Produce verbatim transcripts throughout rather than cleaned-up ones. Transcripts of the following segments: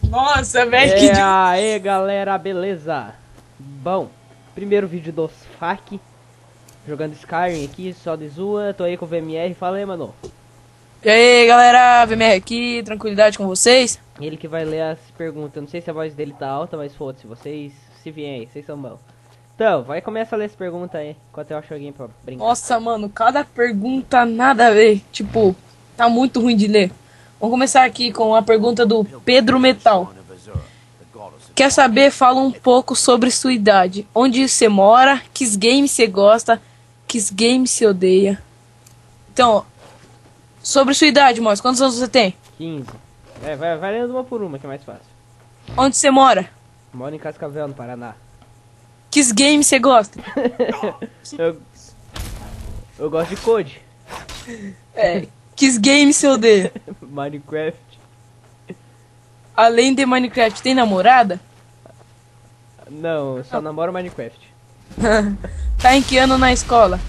Nossa, velho, que É, de... aê, galera, beleza? Bom, primeiro vídeo dos F A Q. Jogando Skyrim aqui, só de zoa. Tô aí com o V M R, fala aí, mano. E aí, galera, V M R aqui, tranquilidade com vocês? Ele que vai ler as perguntas. Eu não sei se a voz dele tá alta, mas foda-se, vocês se vêm aí, vocês são bons. Então, vai começar a ler as perguntas aí, enquanto eu acho alguém pra brincar. Nossa, mano, cada pergunta nada a ver. Tipo, tá muito ruim de ler. Vamos começar aqui com a pergunta do Pedro Metal. Quer saber? Fala um pouco sobre sua idade. Onde você mora? Que games você gosta? Que games você odeia? Então, sobre sua idade, moço, quantos anos você tem? quinze. É, vai, vai lendo uma por uma, que é mais fácil. Onde você mora? Moro em Cascavel, no Paraná. Que games você gosta? eu, eu gosto de Code. É. Que games você odeia? Minecraft. Além de Minecraft, tem namorada? Não, eu só namoro Minecraft. Tá em que ano na escola?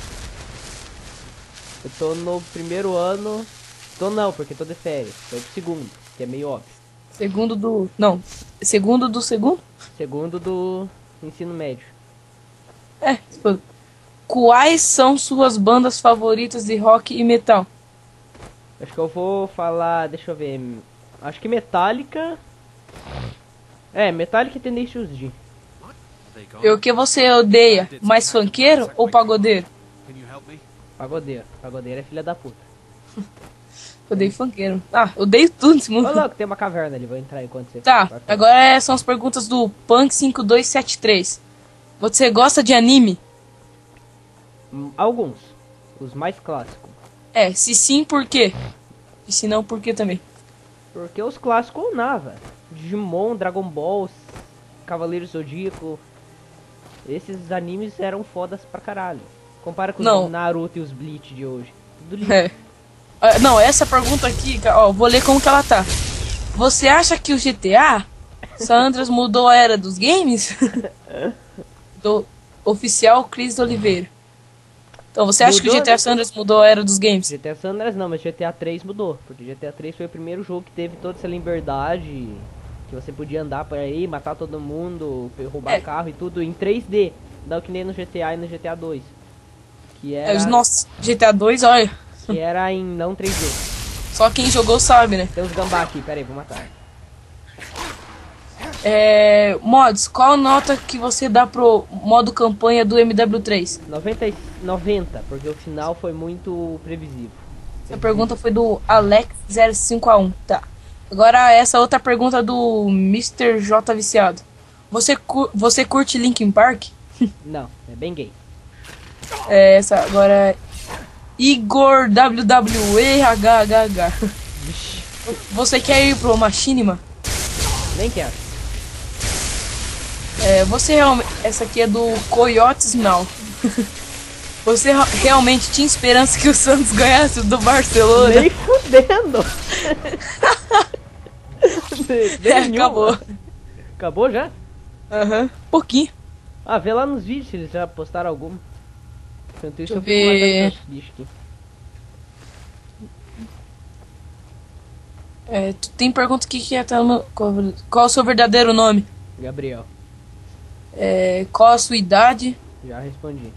Eu tô no primeiro ano. Tô não, porque tô de férias. Tô pro segundo, que é meio óbvio. Segundo do... Não. Segundo do segundo? Segundo do ensino médio. É. Quais são suas bandas favoritas de rock e metal? Acho que eu vou falar, deixa eu ver. Acho que Metallica. É, Metallica e Tenacious D. E o que você odeia? Mais funkeiro ou pagodeiro? Pagodeiro. Pagodeiro é filha da puta. Odeio funkeiro. Ah, odeio tudo nesse Ô mundo. louco, tem uma caverna ali, vou entrar enquanto você Tá, vai falar. agora é- são as perguntas do Punk cinco dois sete três. Você gosta de anime? Hum, Alguns. Os mais clássicos. É, se sim, por quê? E se não, por quê também? Porque os clássicos eu nava. Digimon, Dragon Ball, Cavaleiro Zodíaco. Esses animes eram fodas pra caralho. Compara com Não. os Naruto e os Bleach de hoje. Tudo lindo. É. Ah, não, essa pergunta aqui, ca- ó, vou ler como que ela tá. Você acha que o G T A San Andreas mudou a era dos games? Do oficial Cris Oliveira. Então, você acha que o Mudou, G T A né? San Andreas mudou a era dos games? G T A San Andreas não, mas G T A três mudou. Porque G T A três foi o primeiro jogo que teve toda essa liberdade. Que você podia andar por aí, matar todo mundo, roubar É. carro e tudo em três D. Não que nem no G T A e no G T A dois. Que É, era, nossa, G T A dois, olha. que era em não três D. Só quem jogou sabe, né? Tem uns gambá aqui, pera aí, vou matar. É, mods, qual nota que você dá pro modo campanha do M W três? noventa, e- noventa, porque o final foi muito previsível. Essa pergunta foi do Alex zero cinco a um. Tá. Agora essa outra pergunta do mister J Viciado. Você, cu- você curte Linkin Park? Não, é bem gay. É, essa agora é Igor W W E H H H. Vixe, Você quer ir pro Machinima? nem quero. É, você realmente... Essa aqui é do Coyotes Now. Você ra- realmente tinha esperança que o Santos ganhasse do Barcelona? Nem fudendo! Nem É, nenhuma. acabou. Acabou já? Aham. Pouquinho. Ah, vê lá nos vídeos se eles já postaram alguma. Enquanto isso, Deixa eu eu fico ver. guardando meus lixos aqui. É, tu tem pergunta aqui que é tá no... qual, qual é o seu verdadeiro nome? Gabriel, É, qual a sua idade? já respondi.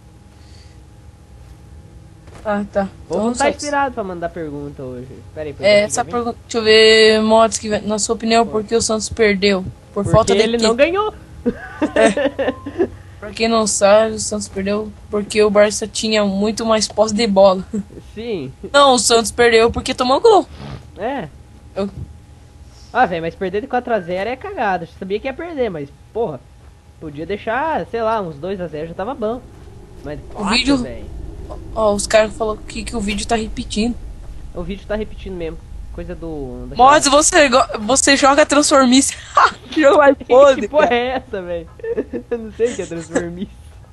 Ah, tá. Vou Então, não tá só- inspirado pra mandar pergunta hoje. Pera aí, É, quer essa vir? pergunta. Deixa eu ver, Mods, que na sua opinião, por que o Santos perdeu? Por Porque falta de ele quê? não ganhou. Pra quem não sabe, o Santos perdeu porque o Barça tinha muito mais posse de bola. Sim, Não, o Santos perdeu porque tomou gol. é. Eu- Ah, velho, mas perder de quatro a zero é cagada. Eu sabia que ia perder, mas, porra, podia deixar, sei lá, uns dois a zero já tava bom. Mas quatro, vídeo- velho. Ó, os caras falaram que, que o vídeo tá repetindo. O vídeo tá repetindo mesmo. Coisa do... daquela- Mods, você, go- você joga Transformice. Que jogo mais Que podre, porra cara. é essa, velho? Eu não sei o que é Transformice.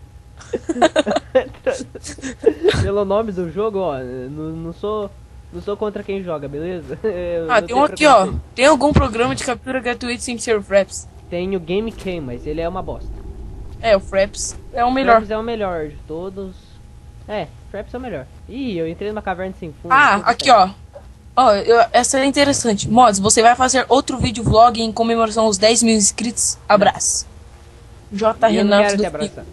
Pelo nome do jogo, ó, não, não sou não sou contra quem joga, beleza? Eu Ah, não tem tenho um aqui, ó. preconceito. Tem algum programa de captura gratuito sem ser o Fraps? Tem o Game Cam, mas ele é uma bosta. É, o Fraps é o melhor. Fraps é o melhor de todos. É, Fraps é o melhor. Ih, eu entrei numa caverna sem fundo. Ah, puta aqui, que ó. Ó, eu- essa é interessante. Mods, você vai fazer outro vídeo vlog em comemoração aos dez mil inscritos? Abraço. J. E eu não Renato quero do te abraçar.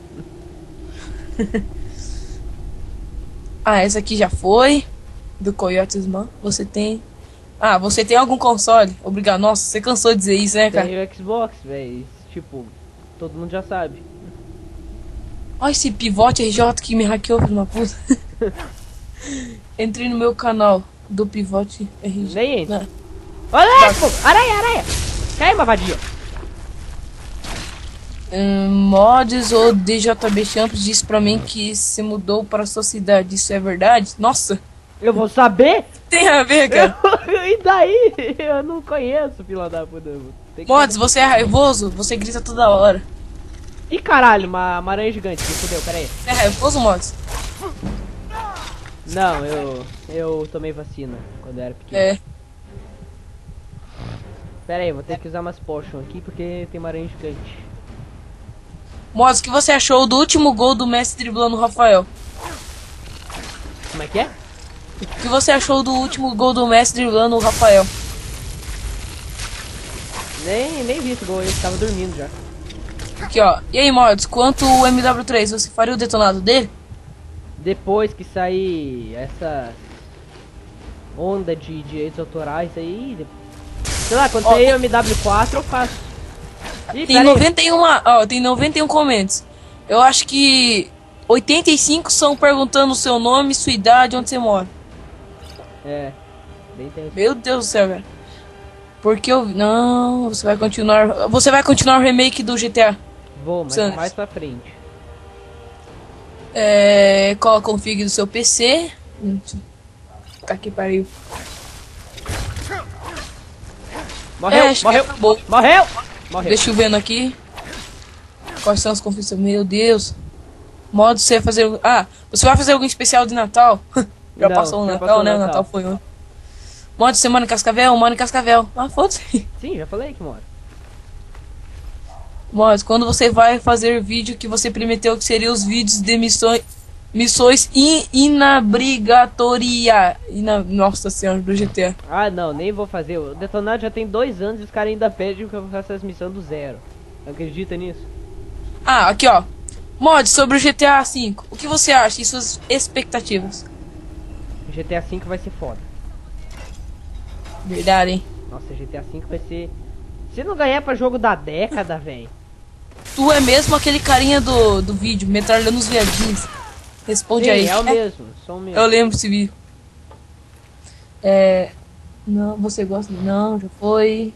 Ah, essa aqui já foi. Do Coyotesman. Você tem. Ah, você tem algum console? Obrigado. Nossa, você cansou de dizer isso, né, cara? Tem o Xbox, velho. Tipo, todo mundo já sabe. Olha esse pivote R J que me hackeou, filho de uma puta. Entrei no meu canal do pivote R J. Nem entra. Não. Olha, pô! Aranha, aranha! Cai uma vadia. Hum, mods ou D J B Champs disse pra mim que se mudou para a sua cidade. Isso é verdade? Nossa, Eu vou saber? tem a ver, cara. E daí? Eu não conheço, fila da puta. Tem que Mods, você é raivoso? Você grita toda hora. Ih, caralho, uma, uma aranha gigante. Me fudeu, pera aí. Você é raivoso, Mods? Não, eu. Eu tomei vacina quando eu era pequeno. É. Pera aí, vou ter que usar umas potions aqui porque tem uma aranha gigante. Mods, o que você achou do último gol do Messi driblando o Rafael? Como é que é? O que você achou do último gol do Messi driblando o Rafael? Nem, nem vi esse gol, eu tava dormindo já. Aqui, ó. E aí, Mods, quanto o M W três, você faria o detonado dele? Depois que sair essa onda de direitos autorais aí, de- sei lá, quando Ó, sair o M W quatro eu faço. Ih, Tem pera aí. noventa e um, ó, tem noventa e um comentários. Eu acho que oitenta e cinco são perguntando o seu nome, sua idade, onde você mora. É, bem tenso. Meu Deus do céu, velho. Porque eu... Não, você vai continuar... Você vai continuar o remake do G T A. Vou, mas Santos. mais pra frente. É... Qual a config do seu P C? Hum, Tá que pariu. Morreu, É, acho que morreu, acabou. morreu, morreu. Deixa eu vendo aqui. Quais são as configurações? Meu Deus. Modo você vai fazer... Ah, você vai fazer algum especial de Natal? Já Não, passou o já Natal, passou o né? O Natal. Natal foi ontem. Modo semana em Cascavel? Mano em Cascavel. Ah, foda-se. Sim, já falei que mora. Modo, quando você vai fazer vídeo que você prometeu que seria os vídeos de missões... Missões in, inabrigatoria. Ina, nossa senhora, do G T A. Ah, não, nem vou fazer. O Detonado já tem dois anos e os caras ainda pedem que eu faça as missões do zero. Acredita nisso? Ah, aqui ó. Mod sobre o G T A cinco. O que você acha e suas expectativas? G T A cinco vai ser foda. Verdade, hein? Nossa, G T A cinco vai ser... Se não ganhar pra jogo da década, velho. Tu é mesmo aquele carinha do, do vídeo, metralhando os viadinhos. Responde Sim, aí. é o mesmo, sou o mesmo. Eu lembro desse vídeo. É... Não, você gosta? Não, já foi.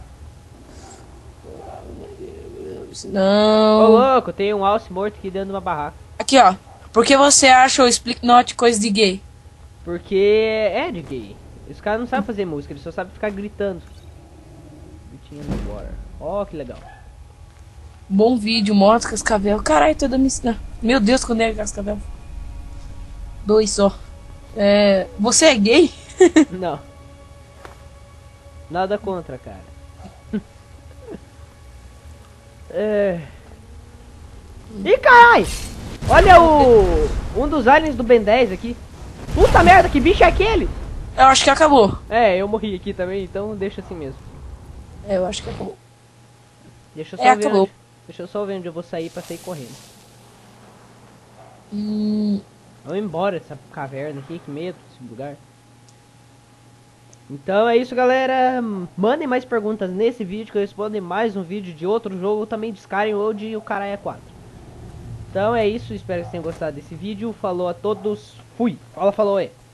Ô Não. louco, tem um alce morto aqui dentro de uma barraca. Aqui, ó. Por que você acha o Slipknot coisa de gay? Porque é de gay. Os caras não sabem fazer música, eles só sabem ficar gritando. Gritinho no water. Ó, que legal. Bom vídeo, moto, Cascavel. Caralho, toda me ensinar. Meu Deus, quando é Cascavel? Dois só. É... Você é gay? Não. Nada contra, cara. É... Ih, carai! Olha o... Um dos aliens do Ben dez aqui. Puta merda, que bicho é aquele? Eu acho que acabou. É, eu morri aqui também, então deixa assim mesmo. É, eu acho que acabou. Deixa eu só É, ver acabou. onde... Deixa eu só ver onde eu vou sair pra sair correndo. Hum... Vamos embora dessa caverna aqui, que medo desse lugar. Então é isso, galera. Mandem mais perguntas nesse vídeo que eu respondo em mais um vídeo de outro jogo, também de Skyrim ou de O Caralho quatro. Então é isso, espero que vocês tenham gostado desse vídeo. Falou a todos, fui. Fala, falou aí.